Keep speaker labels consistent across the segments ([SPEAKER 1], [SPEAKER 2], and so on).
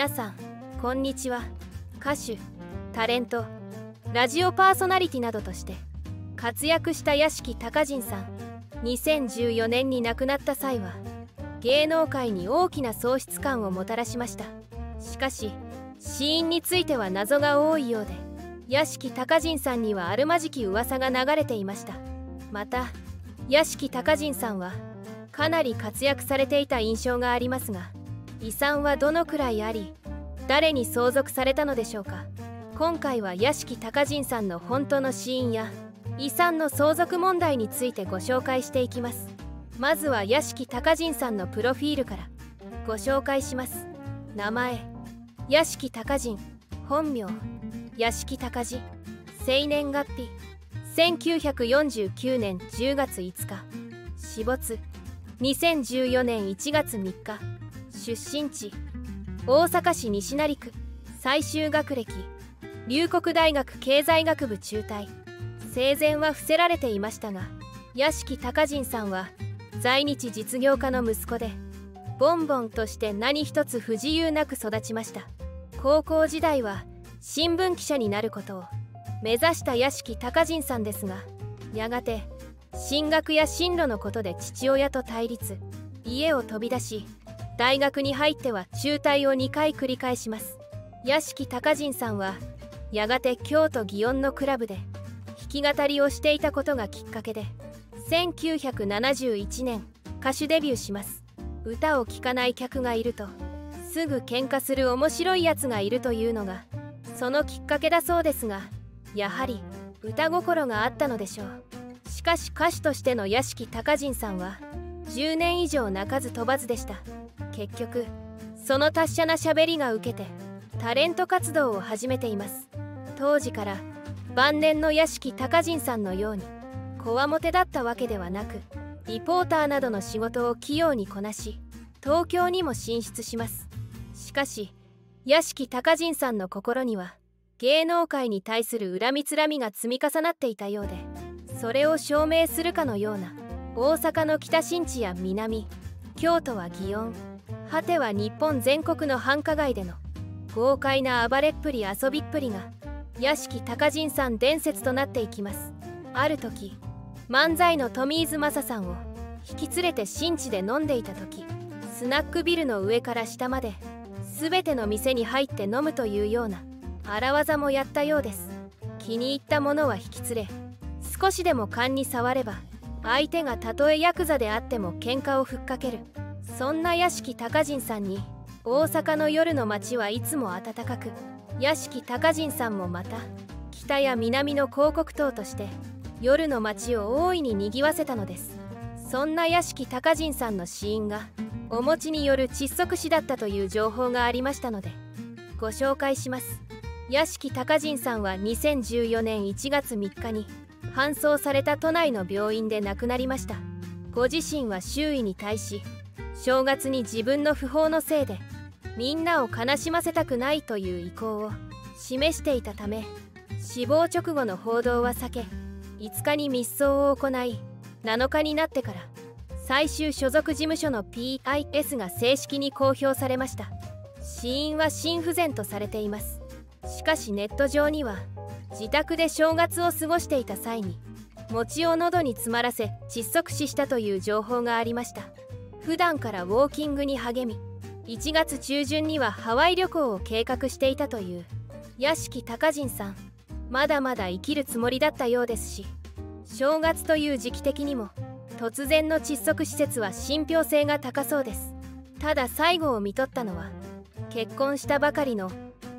[SPEAKER 1] 皆さんこんにちは。歌手、タレント、ラジオパーソナリティなどとして活躍した屋敷隆人さん、2014年に亡くなった際は芸能界に大きな喪失感をもたらしました。しかし死因については謎が多いようで、屋敷隆人さんにはあるまじき噂が流れていました。また屋敷隆人さんはかなり活躍されていた印象がありますが、遺産はどのくらいあり、誰に相続されたのでしょうか。今回は屋敷隆人さんの本当の死因や遺産の相続問題についてご紹介していきます。まずは屋敷隆人さんのプロフィールからご紹介します。名前、屋敷隆人。本名、屋敷隆人。生年月日、1949年10月5日。死没、2014年1月3日。出身地、大阪市西成区。最終学歴、龍谷大学経済学部中退。生前は伏せられていましたが、屋敷隆人さんは在日実業家の息子で、ボンボンとして何一つ不自由なく育ちました。高校時代は新聞記者になることを目指した屋敷隆人さんですが、やがて進学や進路のことで父親と対立、家を飛び出し大学に入っては中退を2回繰り返します。屋敷隆人さんはやがて京都祇園のクラブで弾き語りをしていたことがきっかけで、1971年歌手デビューします。歌を聴かない客がいるとすぐ喧嘩する面白いやつがいるというのがそのきっかけだそうですが、やはり歌心があったのでしょう。しかし歌手としての屋敷隆人さんは10年以上鳴かず飛ばずでした。結局その達者な喋りが受けてタレント活動を始めています。当時から晩年の屋敷隆人さんのようにこわもてだったわけではなく、リポーターなどの仕事を器用にこなし東京にも進出します。しかし屋敷隆人さんの心には芸能界に対する恨みつらみが積み重なっていたようで、それを証明するかのような大阪の北新地や南、京都は祇園、果ては日本全国の繁華街での豪快な暴れっぷり遊びっぷりが屋敷隆人さん伝説となっていきます。ある時漫才のトミーズ雅さんを引き連れて新地で飲んでいた時、スナックビルの上から下まで全ての店に入って飲むというような荒技もやったようです。気に入ったものは引き連れ、少しでも勘に触れば相手がたとえヤクザであっても喧嘩をふっかける。そんな屋敷隆人さんに大阪の夜の街はいつも暖かく、屋敷隆人さんもまた北や南の広告塔として夜の街を大いに賑わせたのです。そんな屋敷隆人さんの死因がお餅による窒息死だったという情報がありましたのでご紹介します。屋敷隆人さんは2014年1月3日に搬送された都内の病院で亡くなりました。ご自身は周囲に対し、正月に自分の訃報のせいでみんなを悲しませたくないという意向を示していたため、死亡直後の報道は避け、5日に密葬を行い、7日になってから最終所属事務所の PIS が正式に公表されました。死因は心不全とされています。しかしネット上には自宅で正月を過ごしていた際に餅を喉に詰まらせ窒息死したという情報がありました。普段からウォーキングに励み、1月中旬にはハワイ旅行を計画していたという屋敷隆人さん、まだまだ生きるつもりだったようですし、正月という時期的にも突然の窒息死説は信憑性が高そうです。ただ最後を見とったのは結婚したばかりの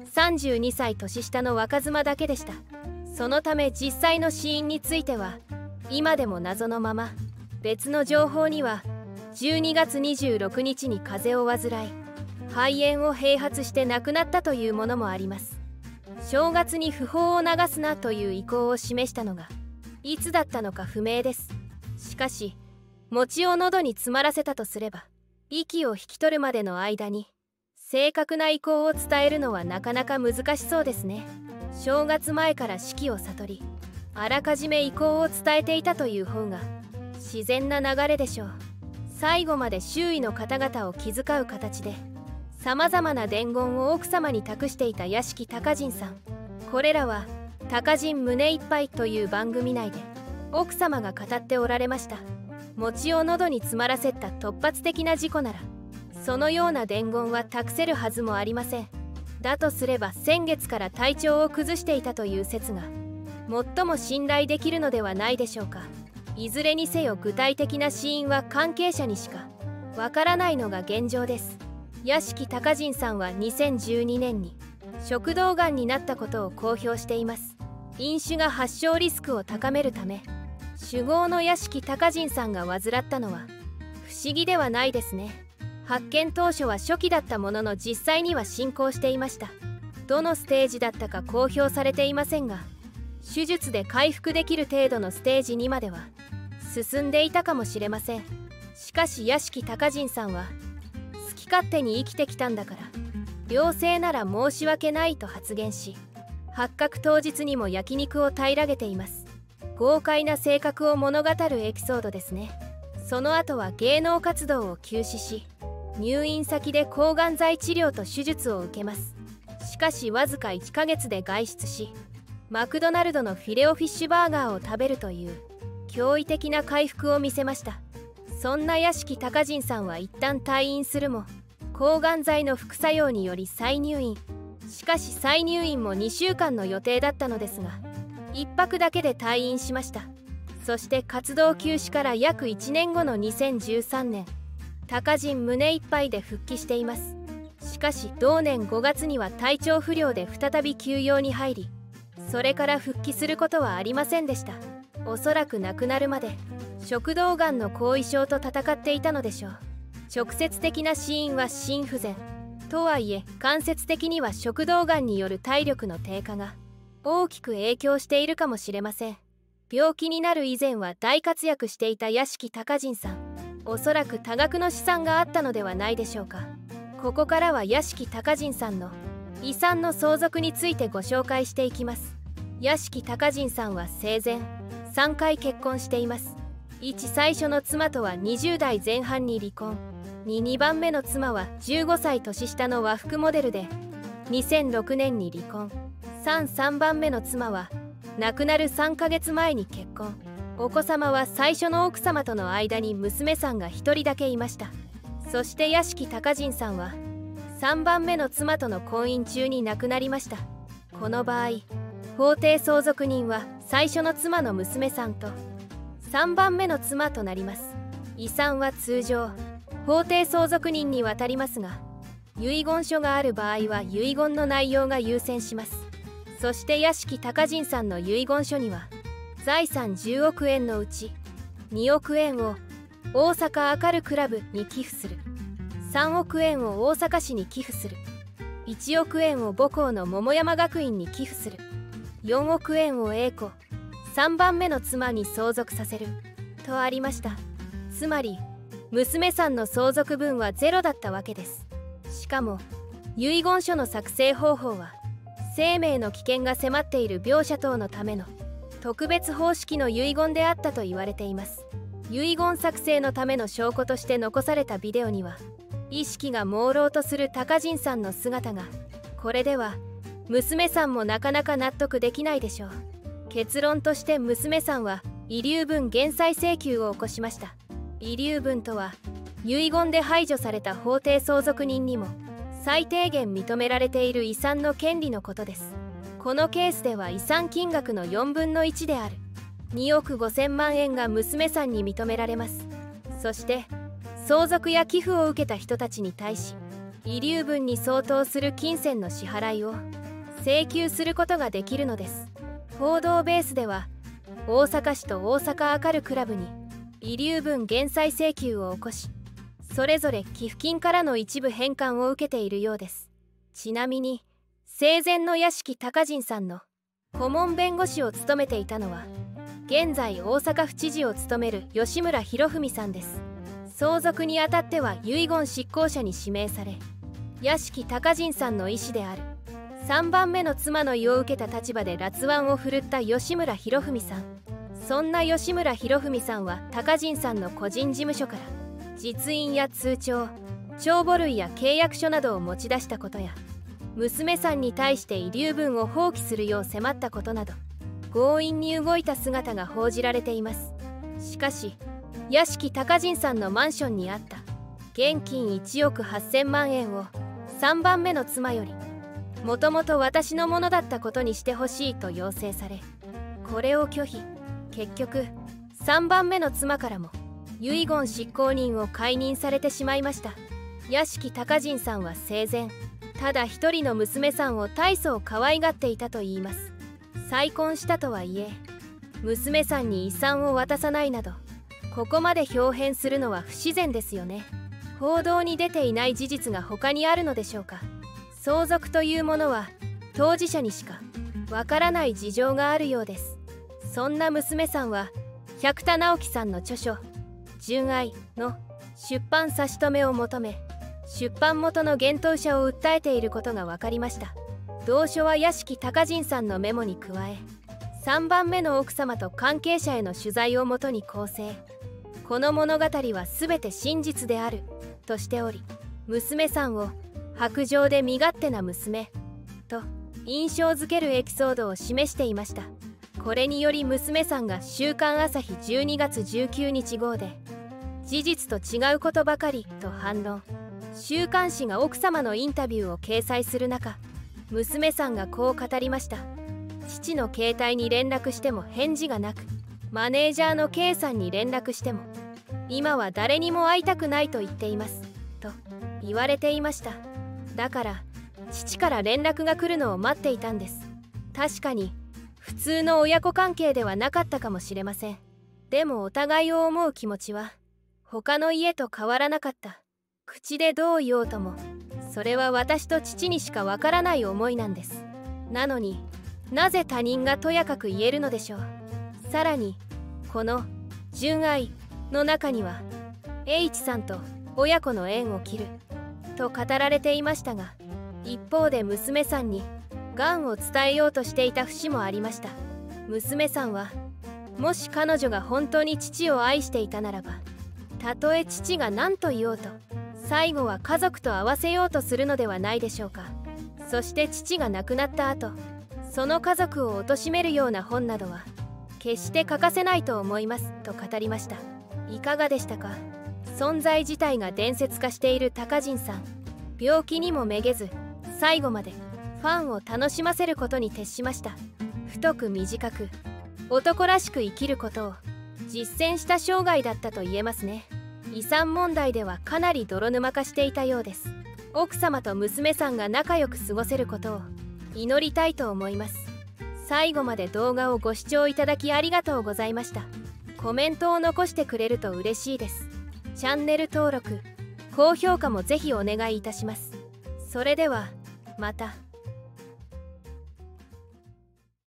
[SPEAKER 1] 32歳年下の若妻だけでした。そのため実際の死因については今でも謎のまま、別の情報には12月26日に風邪を患い肺炎を併発して亡くなったというものもあります。正月に訃報を流すなという意向を示したのがいつだったのか不明です。しかし餅を喉に詰まらせたとすれば、息を引き取るまでの間に正確な意向を伝えるのはなかなか難しそうですね。正月前から死期を悟り、あらかじめ意向を伝えていたという方が自然な流れでしょう。最後まで周囲の方々を気遣う形でさまざまな伝言を奥様に託していた屋敷隆人さん。これらは「隆人胸いっぱい」という番組内で奥様が語っておられました。餅を喉に詰まらせた突発的な事故ならそのような伝言は託せるはずもありません。だとすれば先月から体調を崩していたという説が最も信頼できるのではないでしょうか。いずれにせよ具体的な死因は関係者にしかわからないのが現状です。屋敷隆人さんは2012年に食道がんになったことを公表しています。飲酒が発症リスクを高めるため酒豪の屋敷隆人さんが患ったのは不思議ではないですね。発見当初は初期だったものの実際には進行していました。どのステージだったか公表されていませんが、手術で回復できる程度のステージ2までは進んでいたかもしれません。しかし屋敷隆人さんは好き勝手に生きてきたんだから良性なら申し訳ないと発言し、発覚当日にも焼肉を平らげています。豪快な性格を物語るエピソードですね。その後は芸能活動を休止し、入院先で抗がん剤治療と手術を受けます。しかしわずか1ヶ月で外出し、マクドナルドのフィレオフィッシュバーガーを食べるという驚異的な回復を見せました。そんな屋敷隆人さんは一旦退院するも抗がん剤の副作用により再入院。しかし再入院も2週間の予定だったのですが1泊だけで退院しました。そして活動休止から約1年後の2013年、隆人胸いっぱいで復帰しています。しかし同年5月には体調不良で再び休養に入り、それから復帰することはありませんでした。おそらく亡くなるまで食道がんの後遺症と闘っていたのでしょう。直接的な死因は心不全とはいえ、間接的には食道がんによる体力の低下が大きく影響しているかもしれません。病気になる以前は大活躍していた屋敷隆人さん、おそらく多額の資産があったのではないでしょうか。ここからは屋敷隆人さんの遺産の相続についてご紹介していきます。屋敷隆人さんは生前3回結婚しています。1最初の妻とは20代前半に離婚。2番目の妻は15歳年下の和服モデルで2006年に離婚。3番目の妻は亡くなる3ヶ月前に結婚。お子様は最初の奥様との間に娘さんが1人だけいました。そして屋敷隆人さんは3番目の妻との婚姻中に亡くなりました。この場合法定相続人は最初の妻の娘さんと3番目の妻となります。遺産は通常法定相続人に渡りますが、遺言書がある場合は遺言の内容が優先します。そして屋敷隆人さんの遺言書には財産10億円のうち2億円を大阪明るクラブに寄付する、3億円を大阪市に寄付する、1億円を母校の桃山学院に寄付する、4億円を英子3番目の妻に相続させるとありました。つまり娘さんの相続分はゼロだったわけです。しかも遺言書の作成方法は生命の危険が迫っている描写等のための特別方式の遺言であったと言われています。遺言作成のための証拠として残されたビデオには意識が朦朧とする隆人さんの姿が。これでは娘さんもなかなか納得できないでしょう。結論として娘さんは遺留分減債請求を起こしました。遺留分とは遺言で排除された法定相続人にも最低限認められている遺産の権利のことです。このケースでは遺産金額の4分の1である2億5000万円が娘さんに認められます。そして相続や寄付を受けた人たちに対し遺留分に相当する金銭の支払いを請求することができるのです。報道ベースでは大阪市と大阪明るクラブに遺留分減債請求を起こし、それぞれ寄付金からの一部返還を受けているようです。ちなみに生前の屋敷隆人さんの顧問弁護士を務めていたのは現在大阪府知事を務める吉村博文さんです。相続にあたっては遺言執行者に指名され、屋敷隆人さんの意思である3番目の妻の意を受けた立場で辣腕を振るった吉村博文さん。そんな吉村博文さんは隆人さんの個人事務所から実印や通帳、 帳簿類や契約書などを持ち出したことや、娘さんに対して遺留分を放棄するよう迫ったことなど、強引に動いた姿が報じられています。しかし屋敷隆人さんのマンションにあった現金1億8000万円を3番目の妻よりもともと私のものだったことにしてほしいと要請され、これを拒否。結局3番目の妻からも遺言執行人を解任されてしまいました。屋敷隆人さんは生前ただ一人の娘さんを大層可愛がっていたといいます。再婚したとはいえ娘さんに遺産を渡さないなど、ここまで表変するのは不自然ですよね。報道に出ていない事実が他にあるのでしょうか。相続というものは当事者にしかわからない事情があるようです。そんな娘さんは百田直樹さんの著書「純愛」の出版差し止めを求め、出版元の幻冬者を訴えていることが分かりました。同書は屋敷隆人さんのメモに加え、3番目の奥様と関係者への取材をもとに構成。この物語は全て真実であるとしており、娘さんを薄情で身勝手な娘と印象づけるエピソードを示していました。これにより娘さんが週刊朝日12月19日号で事実と違うことばかりと反論。週刊誌が奥様のインタビューを掲載する中、娘さんがこう語りました。父の携帯に連絡しても返事がなく、マネージャーの K さんに連絡しても今は誰にも会いたくないと言っていますと言われていました。だから父から連絡が来るのを待っていたんです。確かに普通の親子関係ではなかったかもしれません。でもお互いを思う気持ちは他の家と変わらなかった。口でどう言おうともそれは私と父にしかわからない思いなんです。なのになぜ他人がとやかく言えるのでしょう。さらにこの「純愛」の中には H さんと親子の縁を切ると語られていましたが、一方で娘さんにがんを伝えようとしていた節もありました。娘さんはもし彼女が本当に父を愛していたならば、たとえ父が何と言おうと最後は家族と合わせようとするのではないでしょうか。そして父が亡くなった後、その家族を貶めるような本などは決して欠かせないと思いますと語りました。いかがでしたか。存在自体が伝説化している隆人さん、病気にもめげず最後までファンを楽しませることに徹しました。太く短く男らしく生きることを実践した生涯だったと言えますね。遺産問題ではかなり泥沼化していたようです。奥様と娘さんが仲良く過ごせることを祈りたいと思います。最後まで動画をご視聴いただきありがとうございました。コメントを残してくれると嬉しいです。チャンネル登録、高評価もぜひお願いいたします。それではまた。